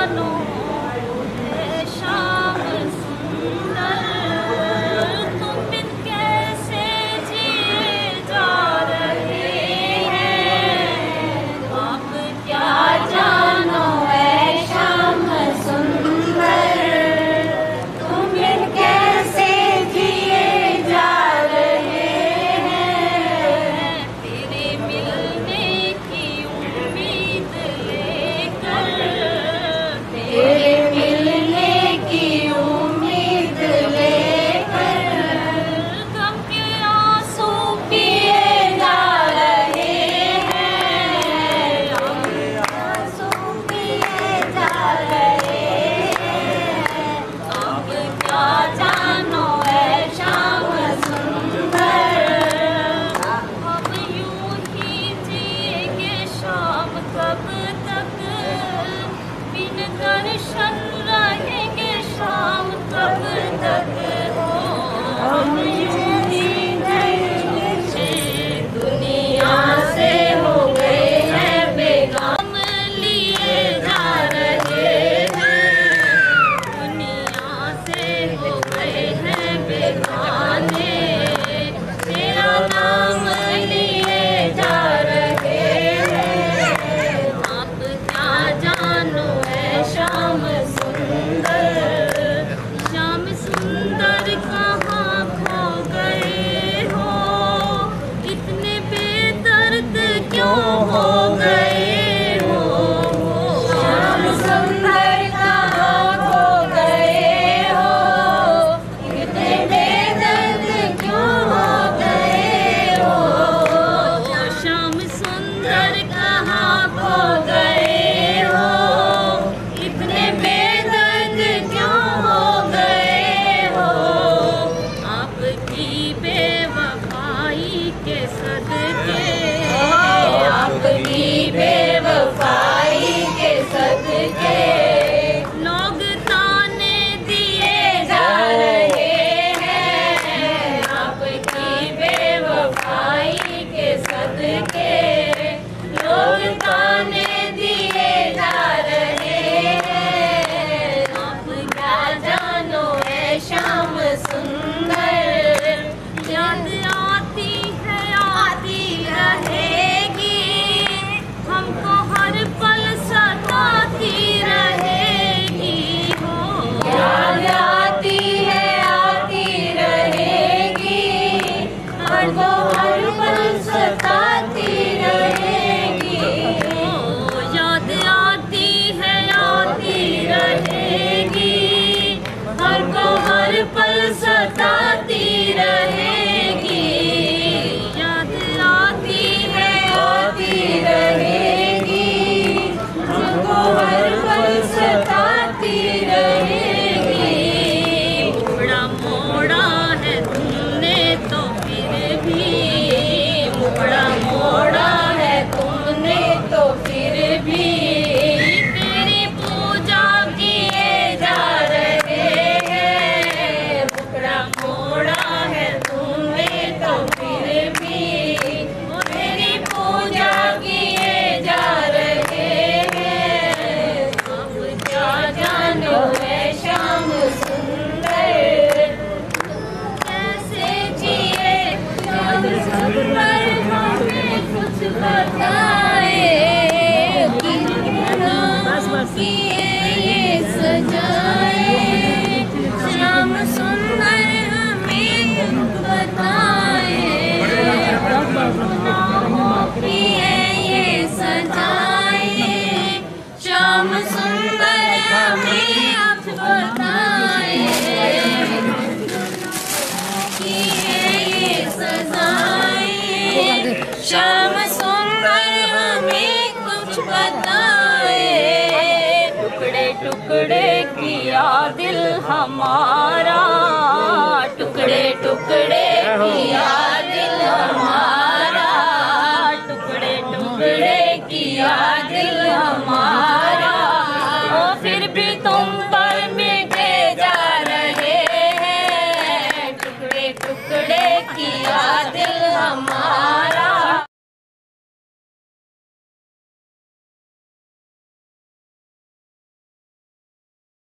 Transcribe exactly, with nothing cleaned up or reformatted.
जानो है शाम सुंदर, तुम बिन कैसे जिए जा रहे हैं, आप क्या जानो है शाम सुंदर, तुम बिन कैसे जिए जा रहे हैं, तेरे मिलने की उम्मीद लेकर, तेरे मिलने की उम्मीद लेकर, गम के आंसू पिए जा रहे हैं, गम के आंसू पिए जा रहे हैं, अब क्या जानो है शाम सुंदर, अब यूं ही जिएंगे शाम कब तक, बिन दर्शन रहेंगे शाम कब तक, हम यूं ही रहेंगे, दुनिया से हो गए हैं बेगाम लिए जा रहे हैं, दुनिया से हो गए हैं बेगाने, तेरा नाम लिए जा रहे हैं, आप क्या जानो है शाम सुंदर, शाम सुंदर कहाँ खो गए हो, इतने बेदर्द क्यों हो गए हो, शाम सुंदर कहाँ खो गए हो, इतने बेदर्द क्यों हो गए हो, शाम सुंदर कहाँ खो गए हो, इतने बेदर्द क्यों हो गए हो, आपकी बेवफाई के सदके, आपकी बेवफाई के सदके, लोग ताने दिए जा रहे हैं, आपकी बेवफाई के सदके, लोग ताने दिए जा रहे हैं, आप क्या जानो है शाम सुंदर, याद आती है आती रहेगी, हमको हर पल सताती रहेगी, हो याद आती है आती रहेगी, हमको हर पल सताती रहेगी, हो याद आती है आती रहेगी, हमको हर पल सताती रहेगी, याद आती है आती रहेगी, हमको हर पल सताती रहेगी, मुड़ा मोड़ा है तुमने तो फिर भी, मुड़ा मोड़ा है तुमने तो फिर भी, तेरी पूजा किए जा रहे हैं, मुड़ा मोड़ा है तुमने तो फिर भी, तेरी पूजा किए जा रहे हैं, अब क्या जानो है शाम सुंदर, कैसे जिए शाम सुंदर, हमें कुछ बताए, किए ये सजाए, शाम सुंदर हमें बताए, किए ये सजाए, शाम सुंदर हमें अब बताए, किए ये सजाए, शाम सुंदर हमें कुछ बताए, टुकड़े टुकड़े किया दिल हमारा, टुकड़े टुकड़े किया दिल हमारा,